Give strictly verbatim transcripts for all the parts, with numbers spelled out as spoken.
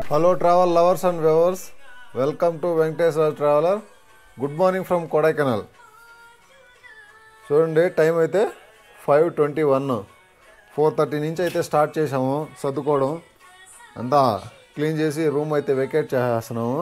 Hello travel lovers and viewers, welcome to Venkateswar Traveler. Good morning from Kodaikanal. చూడండి time అయితే five twenty one four thirty నుంచి అయితే start చేసాము సర్దుకోవడం అంతా క్లీన్ చేసి రూమ్ అయితే వెకేట్ చేసేస్తున్నాము.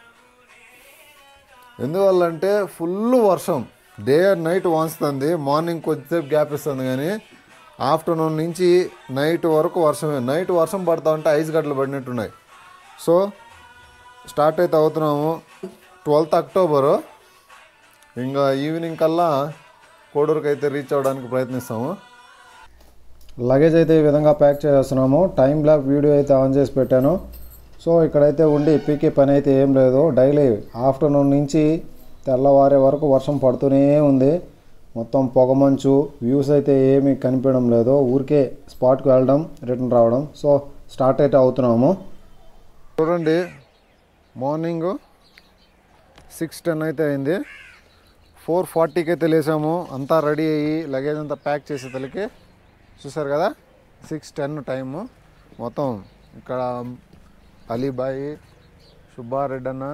ఎందువల్లంటే ఫుల్ వర్షం డే అండ్ నైట్ వాన్స్తుంది. మార్నింగ్ కొద్దిసేపు గ్యాప్ ఇస్తుంది కానీ ఆఫ్టర్నూన్ నుంచి నైట్ వరకు వర్షమే. నైట్ వర్షం పడతా ఉంటే ఐస్ గడ్డలు పడినట్టున్నాయి. సో స్టార్ట్ అయితే అవుతున్నాము. ట్వెల్త్ అక్టోబరు ఇంకా ఈవినింగ్ కల్లా కోడూరుకి అయితే రీచ్ అవ్వడానికి ప్రయత్నిస్తాము. లగేజ్ అయితే ఈ విధంగా ప్యాక్ చేస్తున్నాము. టైం బ్లాక్ వీడియో అయితే ఆన్ చేసి పెట్టాను. సో ఇక్కడైతే ఉండి పీకే పని అయితే ఏం లేదు. డైలీ ఆఫ్టర్నూన్ నుంచి తెల్లవారే వరకు వర్షం పడుతూనే ఉంది. మొత్తం పొగమంచు, వ్యూస్ అయితే ఏమీ కనిపించడం లేదు. ఊరికే స్పాట్కి వెళ్ళడం రిటర్న్ రావడం. సో స్టార్ట్ అయితే అవుతున్నాము. చూడండి మార్నింగ్ సిక్స్ టెన్ అయితే అయింది. ఫోర్ ఫార్టీకి అయితే లేసాము. అంతా రెడీ అయ్యి లగేజ్ అంతా ప్యాక్ చేసే తలకి చూసారు కదా సిక్స్ టెన్ టైము. మొత్తం ఇక్కడ అలీబాయి, సుబ్బారెడ్డి అన్న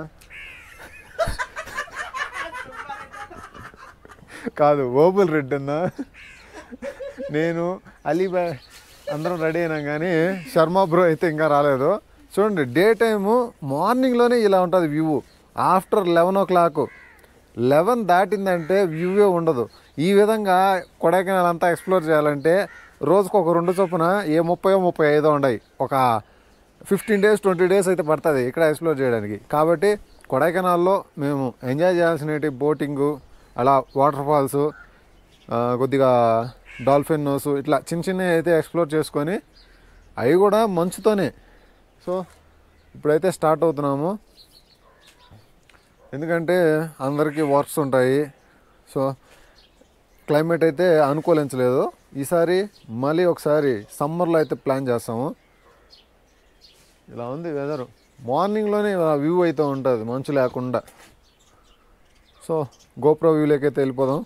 కాదు ఓబుల్ రెడ్డి అన్న, నేను అలీబాయ్ అందరం రెడీ అయినాం కానీ శర్మ బ్రో అయితే ఇంకా రాలేదు. చూడండి డే టైము మార్నింగ్లోనే ఇలా ఉంటుంది view. After eleven o'clock eleven దాటిందంటే వ్యూవే ఉండదు. ఈ విధంగా కొడైకెనాల్ అంతా ఎక్స్ప్లోర్ చేయాలంటే రోజుకు ఒక రెండు చొప్పున ఏ ముప్పై ముప్పై ఐదో ఉన్నాయి. ఒక ఫిఫ్టీన్ డేస్ ట్వంటీ డేస్ అయితే పడుతుంది ఇక్కడ ఎక్స్ప్లోర్ చేయడానికి. కాబట్టి కొడైకెనాల్లో మేము ఎంజాయ్ చేయాల్సినవి బోటింగు, అలా వాటర్ ఫాల్స్, కొద్దిగా డాల్ఫిన్ నోసు, ఇట్లా చిన్న చిన్నవి అయితే ఎక్స్ప్లోర్ చేసుకొని అవి కూడా మంచుతోనే. సో ఇప్పుడైతే స్టార్ట్ అవుతున్నాము. ఎందుకంటే అందరికీ వర్క్స్ ఉంటాయి. సో క్లైమేట్ అయితే అనుకూలించలేదు. ఈసారి మళ్ళీ ఒకసారి సమ్మర్లో అయితే ప్లాన్ చేస్తాము. ఇలా ఉంది వెదరు. మార్నింగ్లోనే వ్యూ అయితే ఉంటుంది మంచు లేకుండా. సో గోప్రో వ్యూలోకి అయితే వెళ్ళిపోదాం.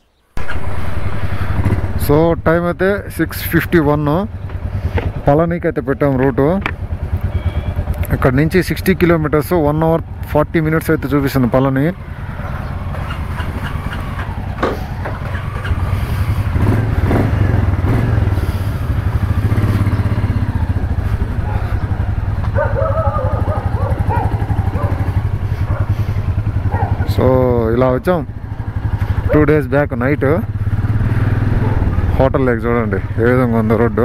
సో టైం అయితే సిక్స్ ఫిఫ్టీ వన్ పళనికి అయితే పెట్టాము రూటు. ఇక్కడ నుంచి sixty kilometres one hour forty minutes అయితే చూపిస్తుంది పళని. సో ఇలా వచ్చాం two days back night. Hotel లేక చూడండి ఏ విధంగా ఉందో రోడ్డు.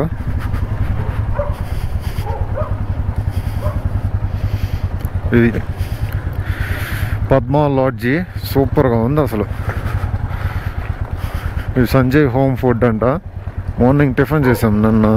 ఇది పద్మా లాడ్జీ, సూపర్గా ఉంది అసలు. ఇది సంజయ్ హోమ్ ఫుడ్ అంట. మార్నింగ్ టిఫిన్ చేసాం నిన్న.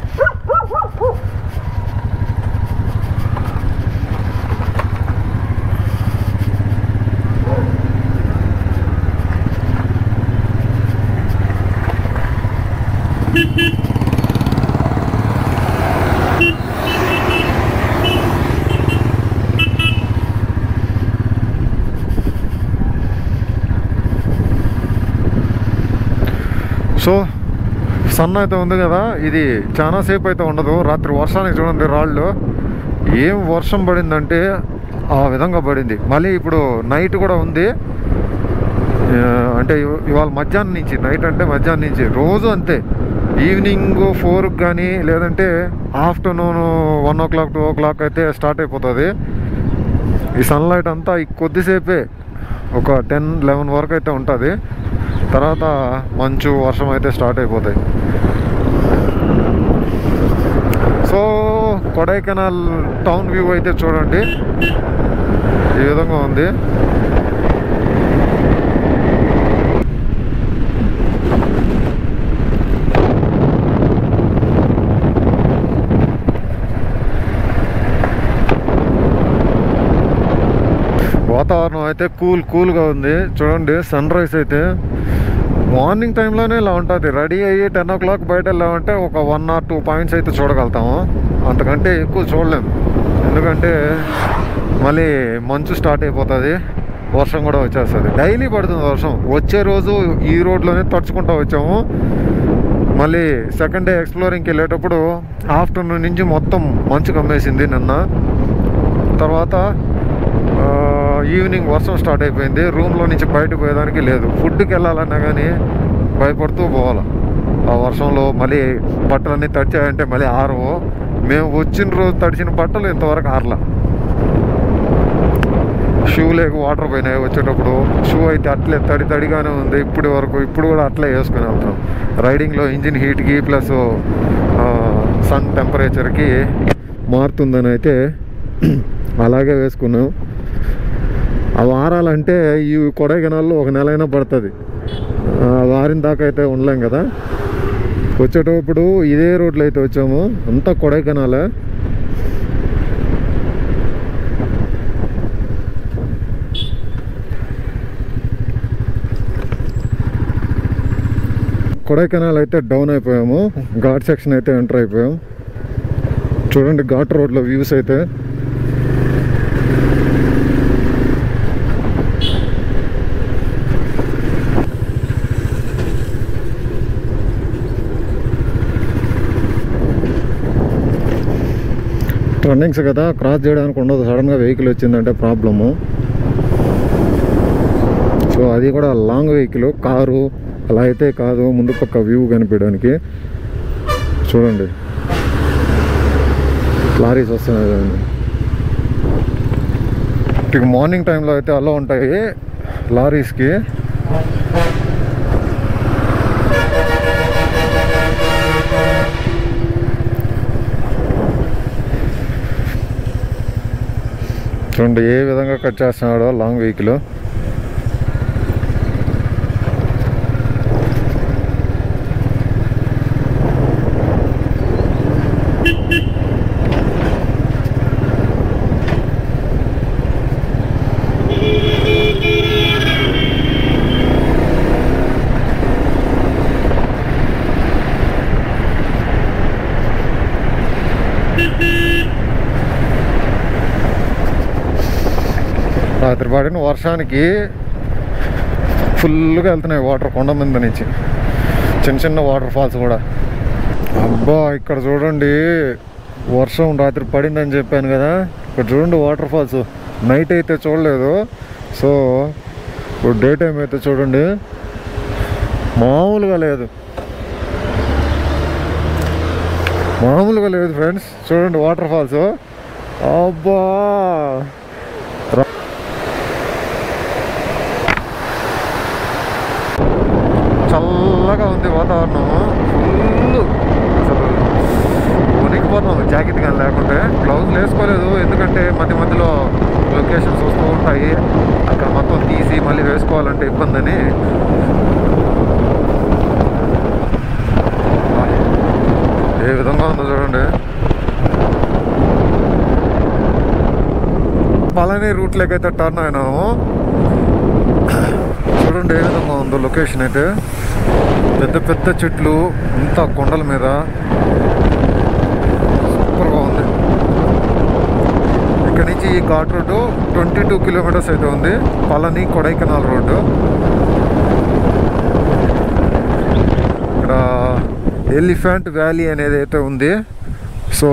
సో సన్ అయితే ఉంది కదా, ఇది చాలా సేపు అయితే ఉండదు. రాత్రి వర్షానికి చూడండి రాళ్ళు ఏం వర్షం పడిందంటే ఆ విధంగా పడింది. మళ్ళీ ఇప్పుడు నైట్ కూడా ఉంది. అంటే ఇవాళ మధ్యాహ్నం నుంచి, నైట్ అంటే మధ్యాహ్నం నుంచి రోజు అంతే. ఈవినింగ్ ఫోర్కి కానీ లేదంటే afternoon one o'clock two o'clock అయితే స్టార్ట్ అయిపోతుంది. ఈ సన్లైట్ అంతా ఈ కొద్దిసేపే ఒక టెన్ లెవెన్ వరకు అయితే ఉంటుంది. తర్వాత మంచు వర్షం అయితే స్టార్ట్ అయిపోతాయి. సో కొడైకెనాల్ టౌన్ వ్యూ అయితే చూడండి ఈ విధంగా ఉంది. వాతావరణం అయితే కూల్ కూల్గా ఉంది. చూడండి సన్ రైజ్ అయితే మార్నింగ్ టైంలోనే ఇలా ఉంటుంది. రెడీ అయ్యి టెన్ ఓ క్లాక్ బయట వెళ్ళామంటే ఒక వన్ ఆర్ టూ పాయింట్స్ అయితే చూడగలుగుతాము. అంతకంటే ఎక్కువ చూడలేము. ఎందుకంటే మళ్ళీ మంచు స్టార్ట్ అయిపోతుంది, వర్షం కూడా వచ్చేస్తుంది. డైలీ పడుతుంది వర్షం. వచ్చే రోజు ఈ రోడ్లోనే తడుచుకుంటూ వచ్చాము. మళ్ళీ సెకండ్ డే ఎక్స్ప్లోరింగ్కి వెళ్ళేటప్పుడు ఆఫ్టర్నూన్ నుంచి మొత్తం మంచు కమ్మేసింది నిన్న. తర్వాత ఈవినింగ్ వర్షం స్టార్ట్ అయిపోయింది. రూమ్లో నుంచి బయటకు పోయేదానికి లేదు. ఫుడ్కి వెళ్ళాలన్నా కానీ భయపడుతూ పోవాలి. ఆ వర్షంలో మళ్ళీ బట్టలన్నీ తడిచాయంటే మళ్ళీ ఆరవు. మేము వచ్చిన రోజు తడిచిన బట్టలు ఇంతవరకు ఆరలా. షూ లేక వాటర్ పోయినాయి వచ్చేటప్పుడు. షూ అయితే అట్లే తడి తడిగానే ఉంది ఇప్పటి వరకు. ఇప్పుడు కూడా అట్లే వేసుకుని వెళ్తాం. రైడింగ్లో ఇంజిన్ హీట్కి ప్లస్ సన్ టెంపరేచర్కి మారుతుందని అయితే అలాగే వేసుకున్నాం. అవి ఆరాలంటే ఈ కొడైకెనాల్లో ఒక నెల అయినా పడుతుంది. వారిన దాకా అయితే ఉండలేం కదా. వచ్చేటప్పుడు ఇదే రోడ్లో అయితే వచ్చాము. అంతా కొడైకెనాలే. కొడైకెనాల్ అయితే డౌన్ అయిపోయాము. ఘాట్ సెక్షన్ అయితే ఎంటర్ అయిపోయాం. చూడండి ఘాట్ రోడ్లో వ్యూస్ అయితే. టర్నింగ్స్ కదా, క్రాస్ చేయడానికి ఉండదు. సడన్గా వెహికల్ వచ్చిందంటే ప్రాబ్లము. సో అది కూడా లాంగ్ వెహికల్, కారు అలా అయితే కాదు. ముందు పక్క వ్యూ కనిపించడానికి చూడండి లారీస్ వస్తున్నాయి కదండి. ఇక మార్నింగ్ టైంలో అయితే అలా ఉంటాయి లారీస్కి. చూడండి ఏ విధంగా కట్ చేస్తున్నాడో లాంగ్ వెహికల్. రాత్రి పడిన వర్షానికి ఫుల్గా వెళ్తున్నాయి వాటర్ కొండ మీద నుంచి. చిన్న చిన్న వాటర్ ఫాల్స్ కూడా. అబ్బా ఇక్కడ చూడండి వర్షం రాత్రి పడిందని చెప్పాను కదా. ఇక్కడ చూడండి వాటర్ ఫాల్స్. నైట్ అయితే చూడలేదు. సో ఇప్పుడు డే టైం అయితే చూడండి మామూలుగా లేదు. మామూలుగా లేదు ఫ్రెండ్స్. చూడండి వాటర్ ఫాల్స్. అబ్బా చల్లగా ఉంది వాతావరణం. ఫుల్ అసలు వణికిపోతాం జాకెట్ కానీ లేకుంటే. గ్లౌజులు వేసుకోలేదు ఎందుకంటే మధ్య మధ్యలో లొకేషన్స్ వస్తూ ఉంటాయి. అక్కడ మొత్తం తీసి మళ్ళీ వేసుకోవాలంటే ఇబ్బంది అని. ఏ విధంగా ఉందో చూడండి. పళని రూట్లోకి అయితే టర్న్ అయినాము. చూడండి ఏ విధంగా ఉందో లొకేషన్ అయితే. పెద్ద పెద్ద చెట్లు, ఇంత కొండల మీద సూపర్గా ఉంది. ఇక్కడ నుంచి ఈ ghat road twenty two kilometres అయితే ఉంది. పళని కొడైకెనాల్ రోడ్డు. ఇక్కడ ఎలిఫెంట్ వ్యాలీ అనేది అయితే ఉంది. సో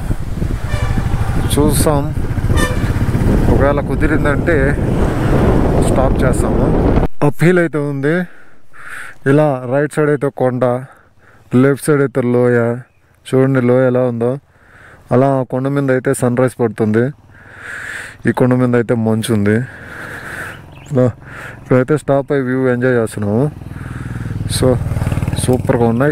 చూస్తాం, ఒకవేళ కుదిరిందంటే స్టాప్ చేస్తాము. అప్ హిల్ అయితే ఉంది. ఇలా రైట్ సైడ్ అయితే కొండ, లెఫ్ట్ సైడ్ అయితే లోయ. చూడండి లోయ ఎలా ఉందో. అలా కొండ మీద అయితే సన్ రైజ్ పడుతుంది. ఈ కొండ మీద అయితే మంచు ఉంది. ఇక్కడైతే స్టాప్ అయ్యి వ్యూ ఎంజాయ్ చేస్తున్నాము. సో సూపర్గా ఉన్నాయి.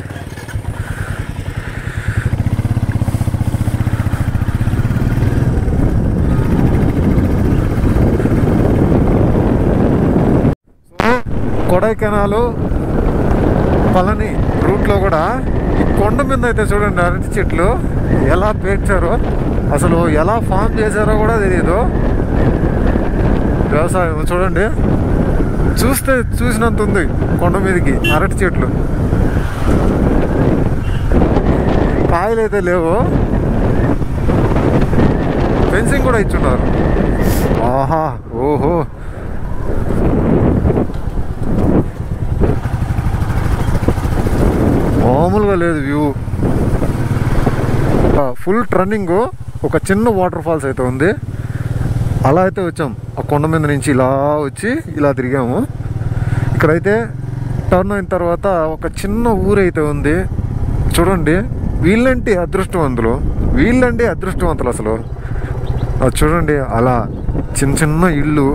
కొడైకెనాల్ పళని రూట్లో కూడా ఈ కొండ మీద అయితే చూడండి అరటి చెట్లు ఎలా పేర్చారో, అసలు ఎలా ఫామ్ చేశారో కూడా తెలియదు. వ్యవసాయం చూడండి, చూస్తే చూసినంత ఉంది. కొండ మీదకి అరటి చెట్లు, కాయలు అయితే లేవు. ఫెన్సింగ్ కూడా ఇచ్చున్నారు. ఆహా ఓహో, మామూలుగా లేదు వ్యూ. ఫుల్ టర్నింగ్ ఒక చిన్న వాటర్ ఫాల్స్ అయితే ఉంది. అలా అయితే వచ్చాం. ఆ కొండ మీద నుంచి ఇలా వచ్చి ఇలా తిరిగాము. ఇక్కడైతే టర్న్ అయిన తర్వాత ఒక చిన్న ఊరైతే ఉంది చూడండి. వీళ్ళంటే అదృష్టవంతులు, వీళ్ళంటే అదృష్టవంతులు అసలు. అది చూడండి, అలా చిన్న చిన్న ఇల్లు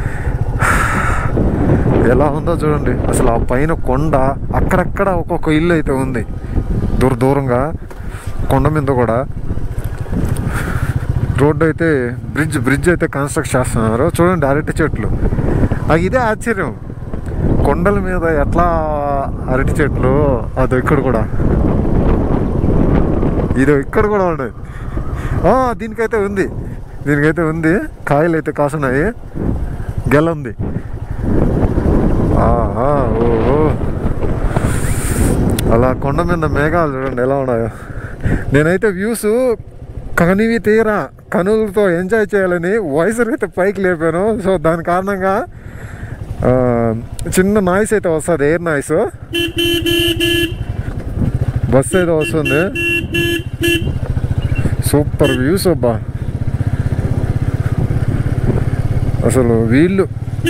ఎలా ఉందో చూడండి. అసలు ఆ పైన కొండ, అక్కడక్కడ ఒక్కొక్క ఇల్లు అయితే ఉంది దూర దూరంగా కొండ మీద కూడా. రోడ్డు అయితే బ్రిడ్జ్ బ్రిడ్జ్ అయితే కన్స్ట్రక్ట్ చేస్తున్నారు చూడండి. అరటి చెట్లు, అది ఇదే ఆశ్చర్యం. కొండల మీద ఎట్లా అరటి చెట్లు, అది ఇక్కడ కూడా, ఇది ఇక్కడ కూడా ఉన్నాయి. దీనికైతే ఉంది, దీనికైతే ఉంది కాయలు అయితే కాసున్నాయి, గెల ఉంది. ఓహో, అలా కొండ మీద మేఘాలు చూడండి ఎలా ఉన్నాయో. నేనైతే వ్యూస్ కనివి తీరా కనులతో ఎంజాయ్ చేయాలని వాయిసర్ అయితే పైకి లేపాను. సో దాని కారణంగా చిన్న నాయిస్ అయితే వస్తుంది, ఎయిర్ నాయిస్. బస్సు అయితే వస్తుంది. సూపర్ వ్యూస్ అబ్బా. అసలు వీళ్ళు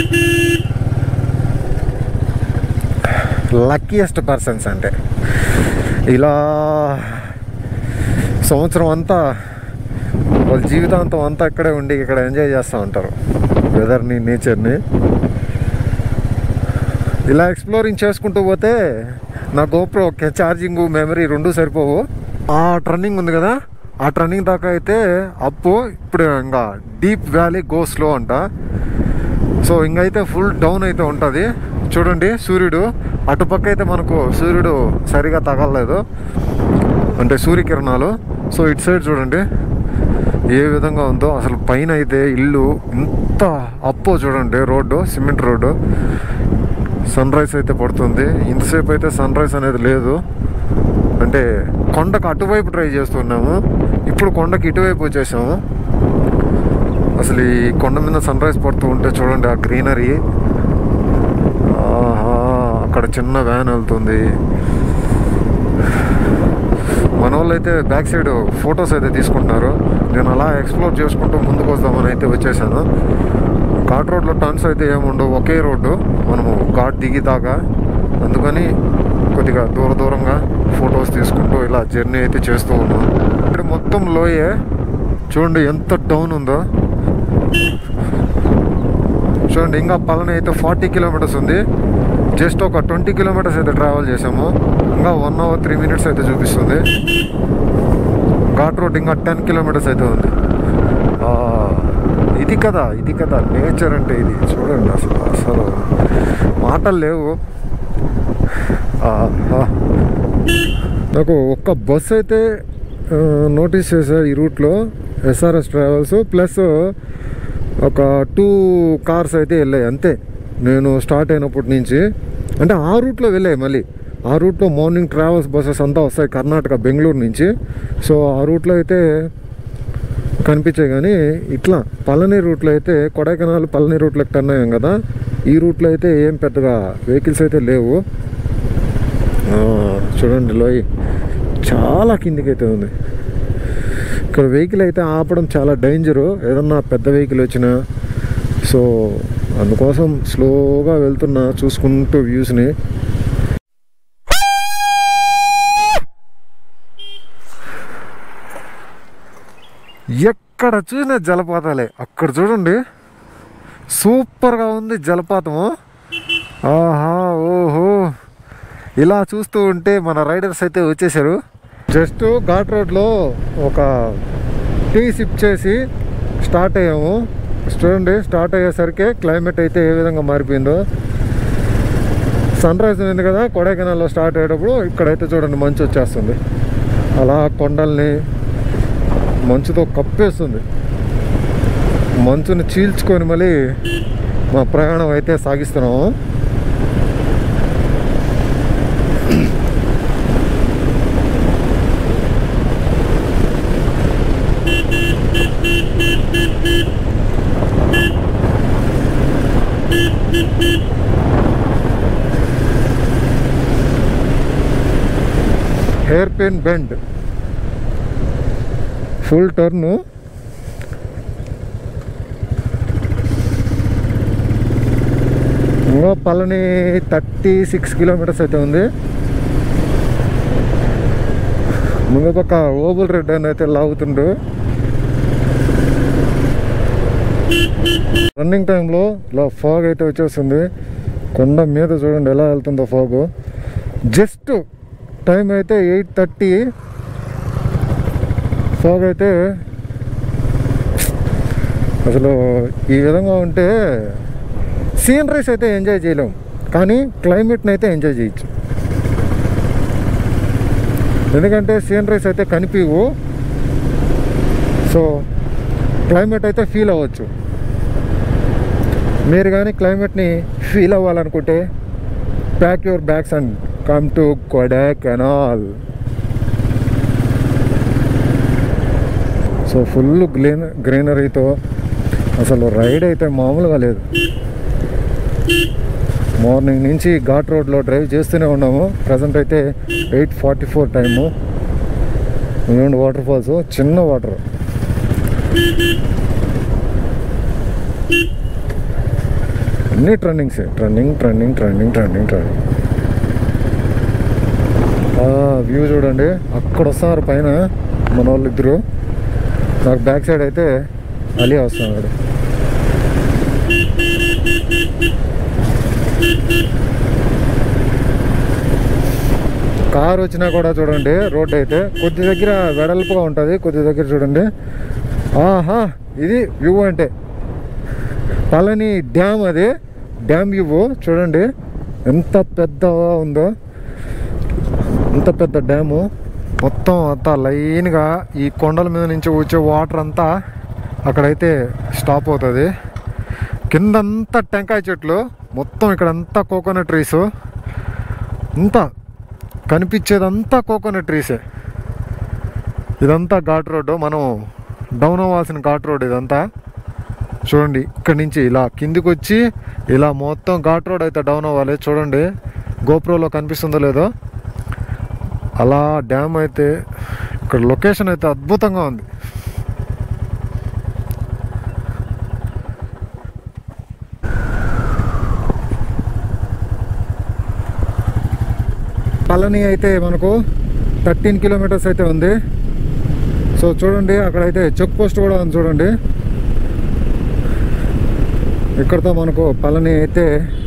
లక్కీయెస్ట్ పర్సన్స్. అంటే ఇలా సంవత్సరం అంతా వాళ్ళ జీవితాంతం అంతా ఇక్కడే ఉండి ఇక్కడ ఎంజాయ్ చేస్తూ ఉంటారు వెదర్ని, నేచర్ని. ఇలా ఎక్స్ప్లోరింగ్ చేసుకుంటూ పోతే నా గోప్రో ఛార్జింగ్, మెమరీ రెండు సరిపోవు. ఆ టర్నింగ్ ఉంది కదా, ఆ టర్నింగ్ దాకా అయితే అప్పు. ఇప్పుడు ఇంకా డీప్ వ్యాలీ గో స్లో అంట. సో ఇంకైతే ఫుల్ డౌన్ అయితే ఉంటుంది చూడండి. సూర్యుడు అటుపక్క అయితే మనకు సూర్యుడు సరిగా తగలలేదు, అంటే సూర్యకిరణాలు. సో ఇటు సైడ్ చూడండి ఏ విధంగా ఉందో. అసలు పైన అయితే ఇల్లు ఇంత అప్పో చూడండి. Road cement road. Sunrise అయితే పడుతుంది. ఇంతసేపు అయితే సన్ రైజ్ అనేది లేదు, అంటే కొండకు అటువైపు ట్రై చేస్తున్నాము. ఇప్పుడు కొండకి ఇటువైపు వచ్చేసాము. అసలు ఈ కొండ మీద సన్ రైజ్ పడుతూ ఉంటే చూడండి ఆ గ్రీనరీ. అక్కడ చిన్న వ్యాన్ వెళ్తుంది. మన వాళ్ళు అయితే బ్యాక్ సైడ్ ఫొటోస్ అయితే తీసుకుంటున్నారు. నేను అలా ఎక్స్ప్లోర్ చేసుకుంటూ ముందుకు వద్దామని అయితే వచ్చేసాను. ఘాట్ రోడ్లో టర్న్స్ అయితే ఏముండవు, ఒకే రోడ్డు మనము ఘాట్ దిగిదాకా. అందుకని కొద్దిగా దూర దూరంగా ఫొటోస్ తీసుకుంటూ ఇలా జర్నీ అయితే చేస్తూ ఉన్నాం. ఇక్కడ మొత్తం లోయే చూడండి ఎంత డౌన్ ఉందో చూడండి. ఇంకా పళని అయితే ఫార్టీ కిలోమీటర్స్ ఉంది. జస్ట్ ఒక ట్వంటీ కిలోమీటర్స్ అయితే ట్రావెల్ చేసాము. ఇంకా వన్ అవర్ త్రీ మినిట్స్ అయితే చూపిస్తుంది. ఘాట్ రోడ్ ఇంకా టెన్ కిలోమీటర్స్ అయితే ఉంది. ఇది కదా ఇది కదా నేచర్ అంటే ఇది చూడండి. అసలు అసలు మాటలు లేవు. నాకు ఒక్క బస్ అయితే నోటీస్ చేశా ఈ రూట్లో, ఎస్ఆర్ఎస్ ట్రావెల్స్. ప్లస్ ఒక టూ కార్స్ అయితే వెళ్ళాయి అంతే నేను స్టార్ట్ అయినప్పటి నుంచి. అంటే ఆ రూట్లో వెళ్ళాయి మళ్ళీ. ఆ రూట్లో మార్నింగ్ ట్రావెల్స్ బస్సెస్ అంతా వస్తాయి కర్ణాటక, బెంగళూరు నుంచి. సో ఆ రూట్లో అయితే కనిపించాయి. కానీ ఇట్లా పళని రూట్లో అయితే, కొడైకెనాల్ పళని రూట్లోకి టర్న్ అయ్యాం కదా, ఈ రూట్లో అయితే ఏం పెద్దగా వెహికల్స్ అయితే లేవు. చూడండి లోయ చాలా కిందికి అయితే ఉంది. ఇక్కడ వెహికల్ అయితే ఆపడం చాలా డేంజరు, ఏదన్నా పెద్ద వెహికల్ వచ్చినా. సో అందుకోసం స్లోగా వెళ్తున్నా చూసుకుంటూ వ్యూస్ని. ఎక్కడ చూసినా జలపాతాలే. అక్కడ చూడండి సూపర్గా ఉంది జలపాతము. ఆహా ఓహో, ఇలా చూస్తూ ఉంటే మన రైడర్స్ అయితే వచ్చేసారు. జస్ట్ ఘాట్ రోడ్లో ఒక టీ సిప్ చేసి స్టార్ట్ అయ్యాము. చూడండి స్టార్ట్ అయ్యేసరికి క్లైమేట్ అయితే ఏ విధంగా మారిపోయిందో. సన్ రైజ్ ఉంది కదా కొడైకెనాల్లో స్టార్ట్ అయ్యేటప్పుడు, ఇక్కడైతే చూడండి మంచు వచ్చేస్తుంది. అలా కొండల్ని మంచుతో కప్పేస్తుంది. మంచుని చీల్చుకొని మళ్ళీ మా ప్రయాణం అయితే సాగిస్తున్నాము. Hairpin bend full turn. ఇంకో పళని థర్టీ సిక్స్ కిలోమీటర్స్ అయితే ఉంది. ముందు పక్క ఓబుల్ రెడ్ అని అయితే లాగుతుండు. రన్నింగ్ టైంలో ఇలా ఫాగ్ అయితే వచ్చేస్తుంది. కొండ మీద చూడండి ఎలా వెళ్తుందో ఫాగ్. జస్ట్ టైం అయితే ఎయిట్ థర్టీ. ఫాగ్ అయితే అసలు ఈ విధంగా ఉంటే సీనరీస్ అయితే ఎంజాయ్ చేయలేం, కానీ క్లైమేట్ని అయితే ఎంజాయ్ చేయొచ్చు. ఎందుకంటే సీనరీస్ అయితే కనిపించవు, సో క్లైమేట్ అయితే ఫీల్ అవ్వచ్చు. మీరు కానీ క్లైమేట్ని ఫీల్ అవ్వాలనుకుంటే pack your bags and come to Kodaikanal. So full green గ్రీనరీతో అసలు రైడ్ అయితే మామూలుగా లేదు. మార్నింగ్ నుంచి ఘాట్ రోడ్లో డ్రైవ్ చేస్తూనే ఉన్నాము. ప్రజెంట్ అయితే ఎయిట్ ఫార్టీ ఫోర్ టైము. ఇవ్వండి వాటర్ ఫాల్స్, చిన్న వాటర్. అన్నీ ట్రెండింగ్సే, trending trending trending trending trending. View చూడండి, అక్కడ వస్తున్నారు పైన మన వాళ్ళు ఇద్దరు. నాకు బ్యాక్ సైడ్ అయితే అలీ వస్తున్నాడు. కారు వచ్చినా కూడా చూడండి, రోడ్డు అయితే కొద్ది దగ్గర వెడల్పుగా ఉంటుంది, కొద్ది దగ్గర చూడండి. ఆహా, ఇది వ్యూ అంటే పళని డ్యామ్. అది డ్యామ్ వ్యూ చూడండి ఎంత పెద్దగా ఉందో. ఎంత పెద్ద డ్యాము. మొత్తం అంతా లైన్గా ఈ కొండల మీద నుంచి వచ్చే వాటర్ అంతా అక్కడైతే స్టాప్ అవుతుంది. కిందంతా టెంకాయ చెట్లు, మొత్తం ఇక్కడంతా కోకోనట్ ట్రీస్. అంతా కనిపించేదంతా కోకోనట్ ట్రీసే. ఇదంతా ఘాట్ రోడ్డు, మనం డౌన్ అవ్వాల్సిన ఘాట్ రోడ్ ఇదంతా. చూడండి ఇక్కడి నుంచి ఇలా కిందికి వచ్చి ఇలా మొత్తం ఘాట్ రోడ్ అయితే డౌన్ అవ్వాలి. చూడండి గోప్రోలో కనిపిస్తుందో లేదో. అలా డ్యామ్ అయితే ఇక్కడ లొకేషన్ అయితే అద్భుతంగా ఉంది. పళని అయితే మనకు థర్టీన్ కిలోమీటర్స్ అయితే ఉంది. సో చూడండి అక్కడైతే చెక్ పోస్ట్ కూడా ఉంది చూడండి. ఇక్కడతో మనకు పళని అయితే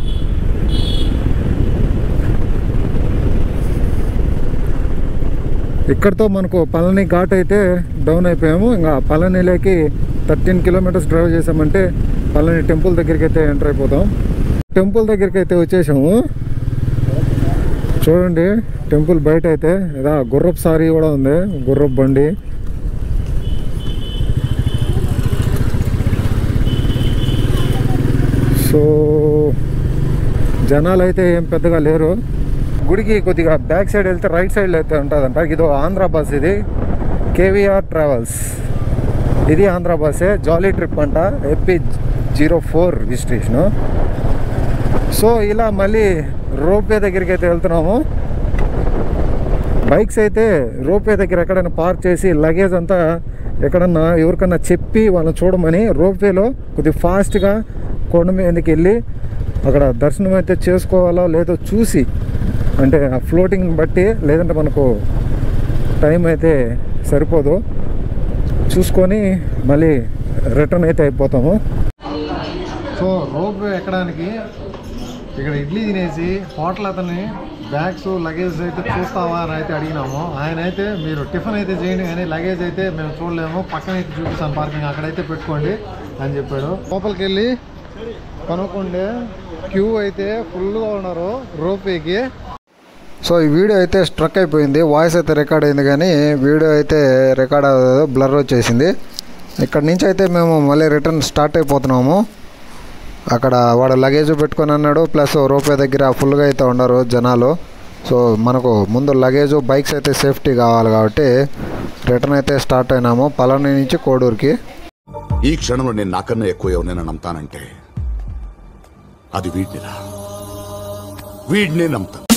ఇక్కడతో మనకు పళని ఘాట్ అయితే డౌన్ అయిపోయాము. ఇంకా పళనిలోకి థర్టీన్ కిలోమీటర్స్ డ్రైవ్ చేసామంటే పళని టెంపుల్ దగ్గరికి అయితే ఎంటర్ అయిపోతాం. టెంపుల్ దగ్గరికి అయితే వచ్చేసాము. చూడండి టెంపుల్ బయట అయితే ఇలా గుర్రపు సారీ కూడా ఉంది, గుర్రపు బండి. సో జనాలు అయితే ఏం పెద్దగా లేరు. గుడికి కొద్దిగా బ్యాక్ సైడ్ వెళ్తే రైట్ సైడ్లో అయితే ఉంటుందంట. ఇదో ఆంధ్ర బస్, ఇది కేవీఆర్ ట్రావెల్స్. ఇది ఆంధ్ర బస్సే, జాలీ ట్రిప్ అంట, AP zero four registration. So ఇలా మళ్ళీ రోప్వే దగ్గరికి అయితే వెళ్తున్నాము. బైక్స్ అయితే రోప్వే దగ్గర ఎక్కడైనా పార్క్ చేసి లగేజ్ అంతా ఎక్కడన్నా ఎవరికన్నా చెప్పి వాళ్ళని చూడమని రోప్వేలో కొద్దిగా ఫాస్ట్గా కొండ మీదకి వెళ్ళి అక్కడ దర్శనం అయితే చేసుకోవాలో లేదో చూసి, అంటే ఆ ఫ్లోటింగ్ని బట్టి, లేదంటే మనకు టైం అయితే సరిపోదు, చూసుకొని మళ్ళీ రిటర్న్ అయితే అయిపోతాము. సో రోప్వే ఎక్కడానికి ఇక్కడ ఇడ్లీ తినేసి హోటల్ అతన్ని బ్యాగ్స్ లగేజ్ అయితే చూస్తావా అని అయితే అడిగినాము. ఆయన అయితే మీరు టిఫిన్ అయితే చేయండి కానీ లగేజ్ అయితే మేము చూడలేము, పక్కన అయితే చూపిస్తాం పార్కింగ్, అక్కడైతే పెట్టుకోండి అని చెప్పాడు. లోపలికి వెళ్ళి కనుక్కుంటే క్యూ అయితే ఫుల్గా ఉన్నారు రోప్వేకి. సో ఈ వీడియో అయితే స్ట్రక్ అయిపోయింది, వాయిస్ అయితే రికార్డ్ అయింది కానీ వీడియో అయితే రికార్డ్ అవ్వదు, బ్లర్ వచ్చేసింది. ఇక్కడ నుంచి అయితే మేము మళ్ళీ రిటర్న్ స్టార్ట్ అయిపోతున్నాము. అక్కడ వాడు లగేజ్ పెట్టుకొని అన్నాడు, ప్లస్ రోప్వే దగ్గర ఫుల్గా అయితే ఉన్నారు జనాలు. సో మనకు ముందు లగేజ్ బైక్స్ అయితే సేఫ్టీ కావాలి కాబట్టి రిటర్న్ అయితే స్టార్ట్ అయినాము పళని నుంచి కోడూరుకి. ఈ క్షణంలో నేను నాకన్నా ఎక్కువ ఎవరినైనా నమ్ముతానంటే అది వీడినిరా, వీడినే నమ్ముతాను.